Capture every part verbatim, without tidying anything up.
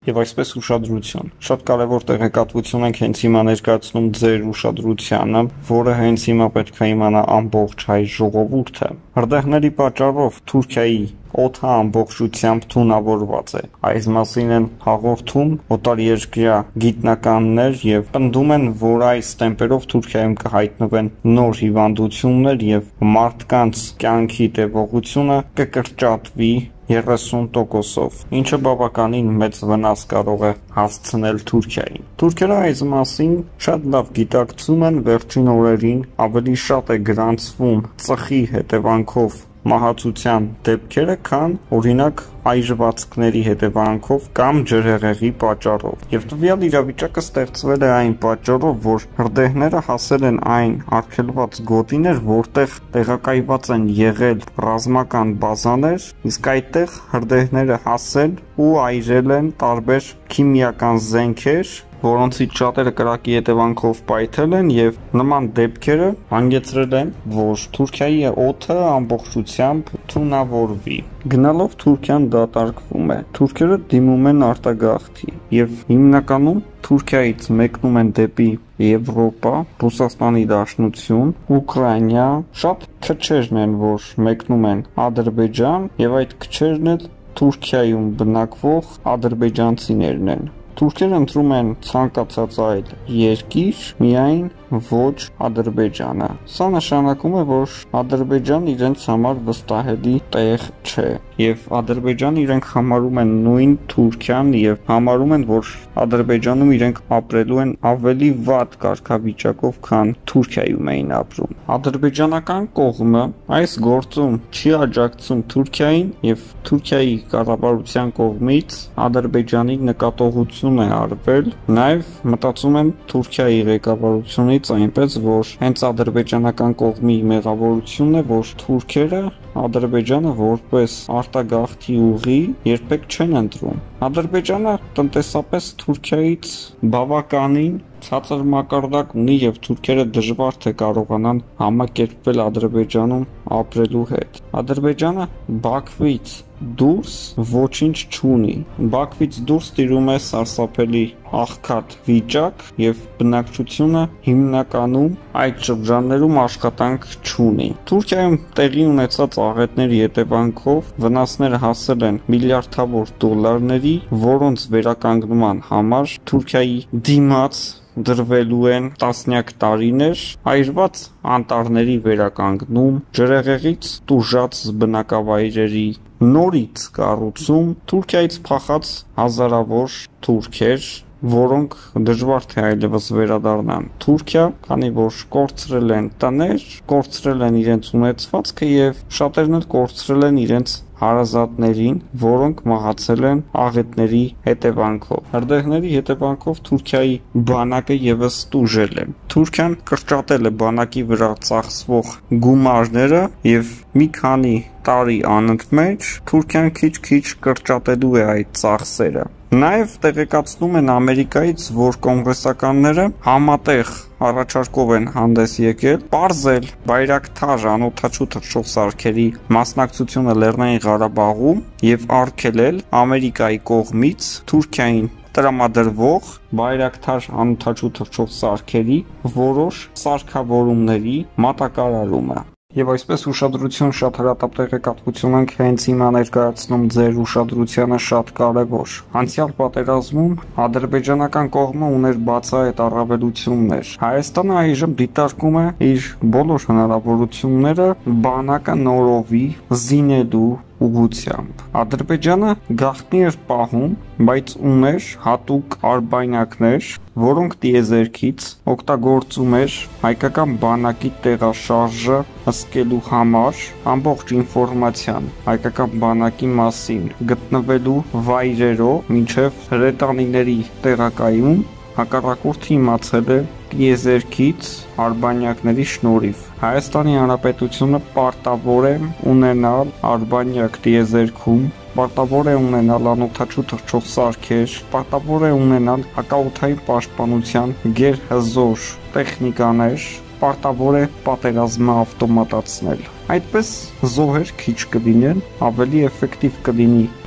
Եվ այսպես ուշադրություն։ Շատ կարևոր տեղեկատվություն ենք հենց հիմա ներկայացնում ձեր ուշադրությանը, որը հենց հիմա պետք է իմանա ամբողջ հայ ժողովուրդը։ Հրդեհների պատճառով Թուրքիայի օդը ամբողջությամբ թունավորված է։ Այս մասին են հաղորդում օտարերկրյա գիտնականներ եւ պնդում են, որ այս տեմպերով Թուրքիայում կհայտնվեն նոր հիվանդություններ եւ մարդկանց կյանքի տևողությունը կկրճատվի երեսուն տոկոսով, ինչը բավականին մեծ վնաս կարող է հասցնել Թուրքիային։ Թուրքերը այս մասին շատ լավ գիտակցում են, վերջին օրերին ավելի շատ է գրանցվում ծխի հետևանքով մահացության դեպքերը, քան օրինակ այժվածքների հետևանքով կամ ջրհեղեղի պատճառով։ Եվ տվյալ իրավիճակը ստեղծվել է այն պատճառով, որ հրդեհները հասել են այն արգելված գոտիներ, որտեղ տեղակայված են եղել ռազմական բազաներ, իսկ այդտեղ հրդեհները հասել ու այրել են տարբեր քիմիական զենքեր, որոնցից շատերը կրակի հետևանքով պայթել են եւ նման դեպքերը հանգեցրել են, որ Թուրքիայի օդը ամբողջությամբ թունավորվի։ Գնալով Թուրքիան դատարկվում է, թուրքերը դիմում են արտագաղթի եւ հիմնականում Թուրքիայից մեկնում են դեպի Եվրոպա, Ռուսաստանի Դաշնություն, Ուկրաինա, շատ քչերն են, որ մեկնում են Ադրբեջան եւ այդ քչերն էլ Թուրքիայում բնակվող ադրբեջանցիներն են։ Թուրքերը ընտրում են ցանկացած այլ երկիր, միայն ոչ Ադրբեջանը։ Սա նշանակում է, որ Ադրբեջան իրենց համար վստահելի տեղ չէ, եւ Ադրբեջան իրենք համարում են նույն Թուրքիան եւ համարում են, որ Ադրբեջանում իրենք ապրելու են ավելի վատ կարգավիճակով, քան Թուրքիայում էին ապրում։ Ադրբեջանական կողմը այս գործում չի աջակցում Թուրքիային եւ Թուրքիայի կառավարության կողմից Ադրբեջանի նկատողություն է արվել, նաեւ մտածում եմ Թուրքիայի ղեկավարությունից այնպես, որ հենց ադրբեջանական կողմի մեղավորությունն է, որ թուրքերը Ադրբեջանը որպես արտագաղթի ուղի երբեք չեն ընտրում։ Ադրբեջանը տնտեսապես Թուրքիայից բավականին ցածր մակարդակ ունի եւ թուրքերը դժվար թե կարողանան համակերպվել Ադրբեջանում ապրելու հետ։ Ադրբեջանը Բաքվից դուրս ոչինչ չունի։ Բաքվից դուրս տիրում է սարսափելի աղքատ վիճակ եւ բնակչությունը հիմնականում այդ շրջաններում աշխատանք չունի։ Թուրքիայում տեղի ունեցած աղետների հետևանքով վնասները հասել են միլիարդավոր դոլարների, որոնց վերականգնման համար Թուրքիայի դիմաց դրվելու են տասնյակ տարիներ, այրված անտառների վերականգնում, ջրհեղեղից տուժած բնակավայրերի նորից կառուցում, Թուրքիայից փախած հազարավոր թուրքեր, որոնք դժվար թե այլևս վերադառնան Թուրքիա, քանի որ կորցրել են տներ, կորցրել են իրենց ունեցվածքը եւ շատերն էլ կորցրել են իրենց հարազատներին, որոնք մահացել են աղետների հետևանքով։ Հրդեհների հետևանքով Թուրքիայի բանակը եւս տուժել է։ Թուրքիան կրճատել է բանակի վրա ծախսվող գումարները եւ մի քանի տարի անընդմեջ Թուրքիան քիչ-քիչ կրճատելու է այդ ծախսերը։ Նաև տեղեկացնում են Ամերիկայից, որ կոնգրեսականները համատեղ առաջարկով են հանդես եկել պարզել Բայրակթար անօդաչու թռչող սարքերի մասնակցությունը Լեռնային Ղարաբաղում եւ արգելել Ամերիկայի կողմից Թուրքիային տրամադրվող Բայրակթար անօդաչու թռչող սարքերի որոշ սարքավորումների մատակարարումը։ Եվ այսպես ուշադրություն, շատ հրատապ տեղեկատվություն ենք հենց հիմա ներկայացնում ձեր ուշադրությանը, շատ կարևոր։ Անցյալ պատերազմում ադրբեջանական կողմը ուներ բացահայտ առավելություններ։ Հայաստանը այժմ դիտարկում է իր բոլոր հնարավորությունները բանակը նորովի զինելու ուղղությամբ։ Ադրբեջանը գաղտնի էր պահում, բայց ուներ հատուկ արբանյակներ, որոնք տիեզերքից օգտագործում էր հայկական բանակի տեղաշարժը հսկելու համար ամբողջ ինֆորմացիան հայկական բանակի մասին գտնվելու վայրերով մինչև հրետանիների տեղակայում հակառակորդը իմացել է տիեզերքից արբանյակների շնորհիվ։ Հայաստանի Հանրապետությունը պարտավոր է ունենալ արբանյակ տիեզերքում, պարտավոր է ունենալ անօդաչու թռչող սարքեր, պարտավոր է ունենալ հակաօդային պաշտպանության գերհզոր տեխնիկաներ, պարտավոր է պատերազմը ավտոմատացնել։ Այդպես զոհեր քիչ կլինեն, ավելի էֆեկտիվ կլինի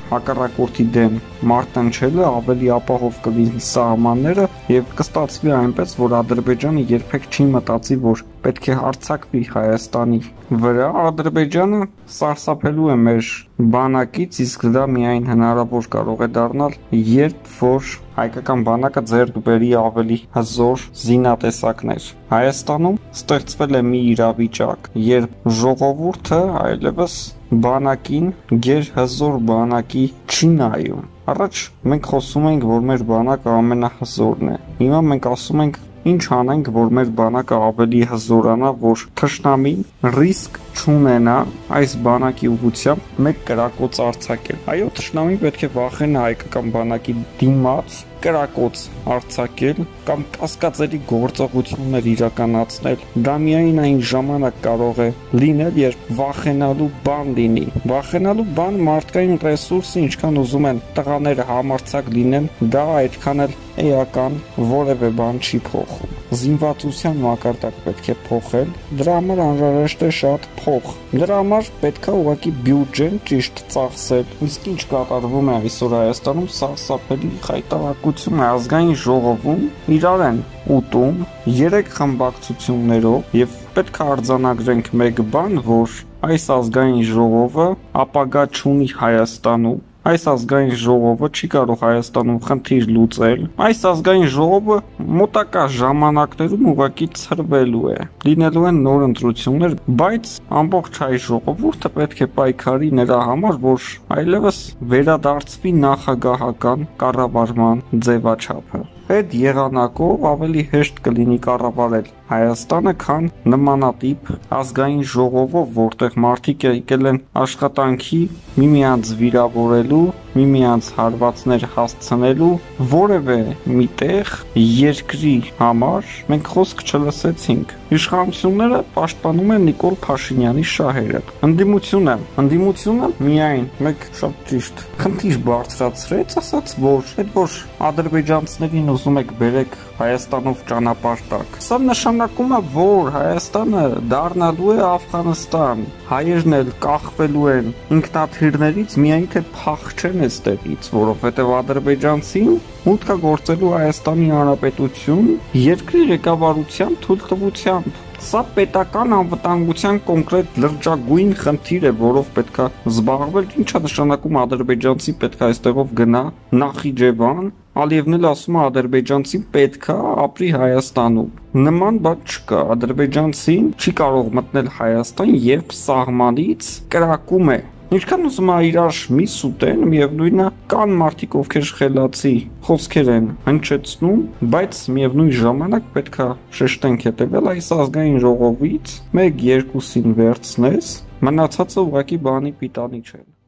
հակառակորդի դեմ մարտնչելը ավելի ապահով կլինի սահմանները եւ կստացվի այնպես, որ Ադրբեջանը երբեք չի մտածի, որ պետք է հարձակվի Հայաստանի վրա։ Ադրբեջանը սարսափելու է մեր բանակից, իսկ դա միայն հնարավոր կարող է դառնալ, երբ որ հայկական բանակը ձեռք բերի ավելի հզոր զինատեսակներ։ Հայաստանում ստեղծվել է մի իրավիճակ, երբ ժողովուրդը այլևս բանակին գերհզոր բանակի չի նայում։ Առաջ մենք խոսում ենք, որ մեր բանակը ամենահզորն է։ Հիմա մենք ասում ենք, ինչ անենք, որ մեր բանակը ավելի հզորանա, որ թշնամին ռիսկ չունենա այս բանակի ուղղությամբ մեկ կրակոց արձակել։ Այո, թշնամին պետք է վախենա հայկական բանակի դիմաց կրակոց արձակել կամ կասկածելի գործողություններ իրականացնել։ Դա միայն այն ժամանակ կարող է լինել, երբ վախենալու բան լինի։ Վախենալու բան մարդկային ռեսուրսը, ինչքան ուզում են տղաները համարձակ լինեն, դա այդքան էլ էական որևէ բան չի փոխում։ Զինվածության մակարդակ պետք է փոխել, դրա համար անհրաժեշտ է շատ փող։ Դրա համար պետք է ուղղակի բյուջեն ճիշտ ծախսել։ Իսկ ինչ կատարվում է այսօր Հայաստանում, սարսափելի խայտարակություն է, ազգային ժողովում իրար են ուտում երեք խմբակցություններով եւ պետք է արձանագրենք մեկ բան, որ այս ազգային ժողովը ապագա չունի Հայաստանում։ Այս ազգային ժողովը չի կարող Հայաստանում խնդիր լուծել։ Այս ազգային ժողովը մոտակա ժամանակներում ուղղակի ցրվելու է։ Լինելու են նոր ընտրություններ, բայց ամբողջ հայ ժողովուրդը պետք է պայքարի նրա համար, որ այլևս վերադարձվի նախագահական կառավարման ձևաչափը։ Այդ եղանակով ավելի հեշտ կլինի կառավարել Հայաստանը, քան նմանատիպ ազգային ժողովով, որտեղ մարդիկ եկել են աշխատանքի միմյանց վիրավորելու, միմյանց հարվածներ հասցնելու, որևէ միտեղ երկրի համար մենք խոսք չլսեցինք։ Իշխանությունները պաշտպանում են Նիկոլ Փաշինյանի շահերը։ Ընդդիմությունը, ընդդիմությունը միայն մեկ շատ ճիշտ խնդիր բարձրացրեց, ասաց, որ այդ որ ադրբեջանցիներին ուզում եք բերեք Հայաստանով ճանապարհ տակ։ Սա նշանակում է, որ Հայաստանը դառնալու է Աֆղանստան, հայերն էլ կախվելու են ինքնաթիռներից, միայն թե փախչեն այստեղից, որովհետև ադրբեջանցին մուտք է գործելու Հայաստանի Հանրապետություն երկրի ղեկավարության թույլտվությամբ։ Սա պետական անվտանգության կոնկրետ լրջագույն խնդիր է, որով պետք է զբաղվել, ինչա նշանակում ադրբեջանցի պետք է այստեղով գնա Նախիջևան, Ալիևն էլ ասում է ադրբեջանցին պետք է ապրի Հայաստանում։ Նման բան չկա, ադրբեջանցին չի կարող մտնել Հայաստան, երբ սահմանից կրակում է։ Ինչքան ուզում է իրար միս ուտեն, միևնույնն է կան մարդիկ, ովքեր խելացի խոսքեր են հնչեցնում, բայց միևնույն ժամանակ պետք է շեշտենք հետևել այս ազգային ժողովից մեկ երկուսին վերցնես, մնացածը ուղղակի բանի պիտանի չեն։